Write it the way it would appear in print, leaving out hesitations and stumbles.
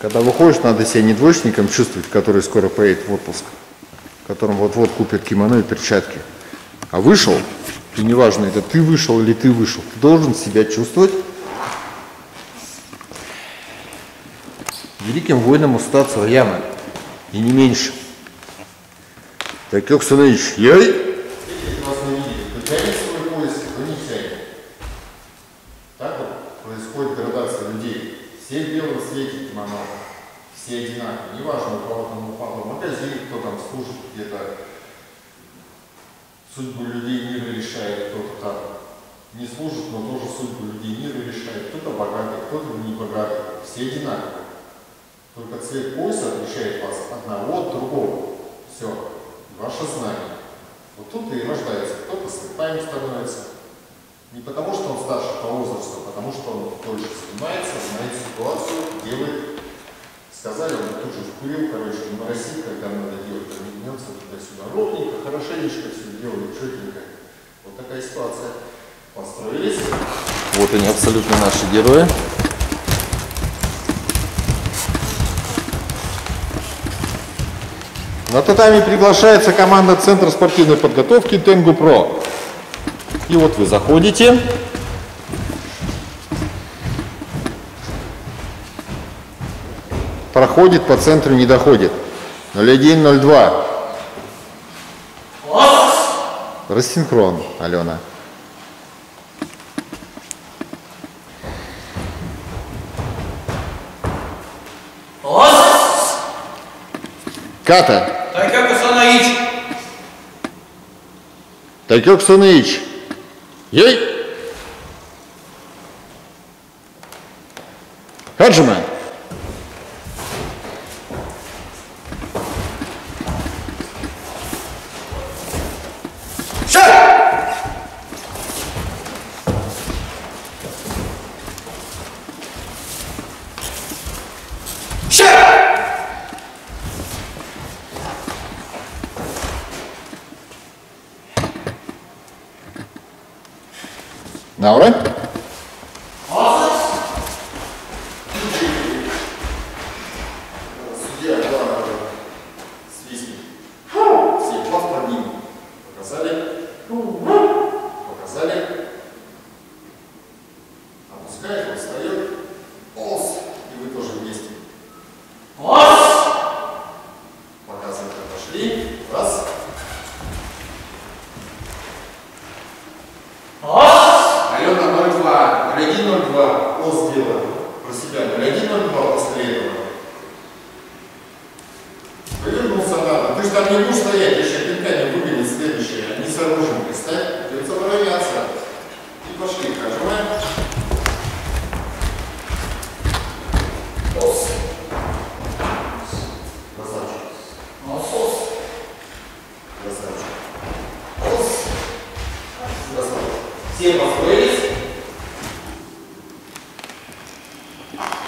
Когда выходишь, надо себя не двоечником чувствовать, который скоро поедет в отпуск, которым вот-вот купят кимоно и перчатки. А вышел, и неважно, это ты вышел или ты вышел, ты должен себя чувствовать великим воином Устацу Ямы, и не меньше. Так, Оксанович, яй! Если вас не видели, то тянет свой пояс, то не тянет. Так вот происходит градация людей. Все в белом свете кимоно, все одинаковые. Неважно, у кого там упал в магазин, кто там служит где-то. Судьбу людей мира решает, кто-то там не служит, но тоже судьбу людей мира решает. Кто-то богатый, кто-то не богатый. Все одинаковые. Только цвет пояса отличает вас одного от другого. Все. Ваше знание. Вот тут и рождается. Кто-то слепаем становится. Не потому, что он старше по возрасту, а потому, что он дольше занимается, знает ситуацию, делает. Сказали, он тут же вкурил, короче, не моросит, когда надо делать, он не гнется туда-сюда. Ровненько, хорошенечко все делает, четенько. Вот такая ситуация. Построились. Вот они, абсолютно наши герои. На татами приглашается команда Центра спортивной подготовки Тенгу Про. И вот вы заходите. Проходит, по центру не доходит. 0102. Рассинхрон, Алена. Ката. Тайкёк Санаич. Тайкёк Санаич. Ей. Хаджима. Наура? Судья, да, свистни. Все, глаз под ним. Показали. Показали. Опускает, он встает. Ос. И вы тоже вместе. Ос. Показывают, отошли. Раз. Алена 02, 0102, ос сделала про себя, 0102 после этого. Повернулся надо. Ты же там не будешь стоять, я сейчас пинками выгонит следующее, они с оружием пристать, придется обороняться. И пошли, нажимаем. Ос. Красавчик. Ос. Красавчик. Ос. Красавчик. Все построились.